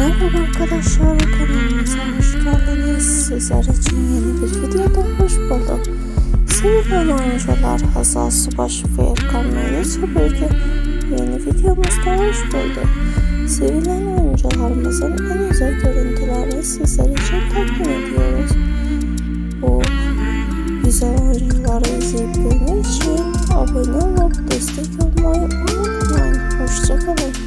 Merhaba arkadaşlar, kanalımıza hoş geldiniz. Sizler için yeni bir videoda hoş bulduk. Sevilen oyuncular Hazal Subaşı ve Erkan Meriç bir yeni videomuzda hoş bulduk. Sevilen oyuncularımızın en özel görüntülerini sizler için takdim ediyoruz. Bu güzel oyuncuları izleyip görmek için abone olup destek olmayı unutmayın. Hoşçakalın.